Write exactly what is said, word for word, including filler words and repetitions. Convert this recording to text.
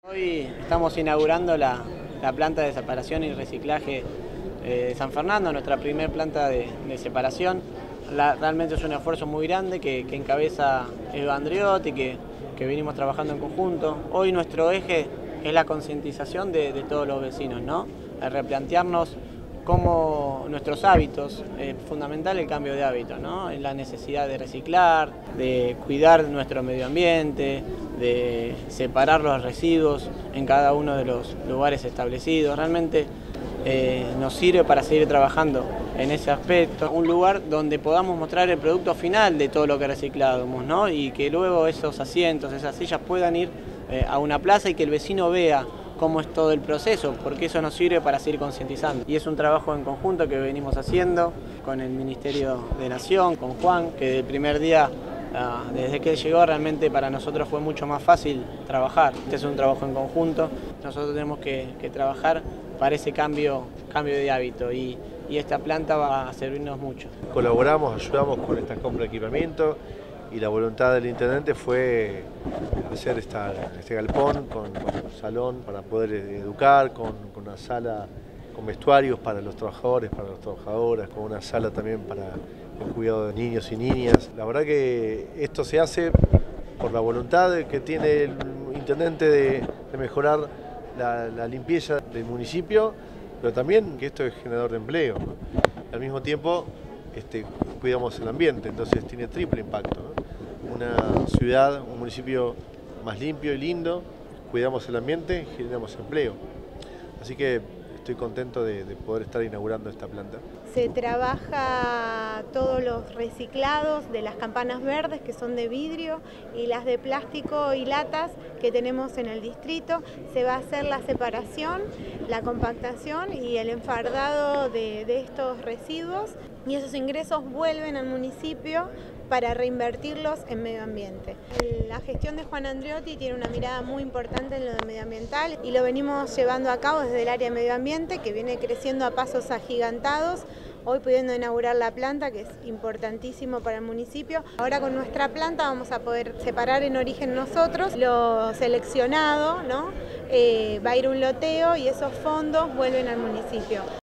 Hoy estamos inaugurando la, la planta de separación y reciclaje eh, de San Fernando, nuestra primer planta de, de separación. La, realmente es un esfuerzo muy grande que, que encabeza Eva Andriotti, que, que venimos trabajando en conjunto. Hoy nuestro eje es la concientización de, de todos los vecinos, ¿no? El replantearnos cómo nuestros hábitos, es fundamental el cambio de hábitos, ¿no? La necesidad de reciclar, de cuidar nuestro medio ambiente, de separar los residuos en cada uno de los lugares establecidos. Realmente eh, nos sirve para seguir trabajando en ese aspecto. Un lugar donde podamos mostrar el producto final de todo lo que reciclamos, ¿no? Y que luego esos asientos, esas sillas puedan ir eh, a una plaza y que el vecino vea cómo es todo el proceso, porque eso nos sirve para seguir concientizando. Y es un trabajo en conjunto que venimos haciendo con el Ministerio de Nación, con Juan, que desde el primer día, desde que él llegó, realmente para nosotros fue mucho más fácil trabajar. Este es un trabajo en conjunto, nosotros tenemos que, que trabajar para ese cambio, cambio de hábito y, y esta planta va a servirnos mucho. Colaboramos, ayudamos con esta compra de equipamiento y la voluntad del intendente fue hacer esta, este galpón con, con un salón para poder educar, con, con una sala con vestuarios para los trabajadores, para las trabajadoras, con una sala también para el cuidado de niños y niñas. La verdad que esto se hace por la voluntad que tiene el intendente de, de mejorar la, la limpieza del municipio, pero también que esto es generador de empleo, ¿no? Al mismo tiempo este, cuidamos el ambiente, entonces tiene triple impacto, ¿no? Una ciudad, un municipio más limpio y lindo, cuidamos el ambiente y generamos empleo. Así que estoy contento de, de poder estar inaugurando esta planta. Se trabaja todos los reciclados de las campanas verdes, que son de vidrio, y las de plástico y latas que tenemos en el distrito. Se va a hacer la separación, la compactación y el enfardado de, de estos residuos, y esos ingresos vuelven al municipio para reinvertirlos en medio ambiente. La gestión de Juan Andriotti tiene una mirada muy importante en lo medioambiental y lo venimos llevando a cabo desde el área de medio ambiente, que viene creciendo a pasos agigantados. Hoy pudiendo inaugurar la planta, que es importantísimo para el municipio. Ahora con nuestra planta vamos a poder separar en origen nosotros lo seleccionado, ¿no? Eh, va a ir un loteo y esos fondos vuelven al municipio.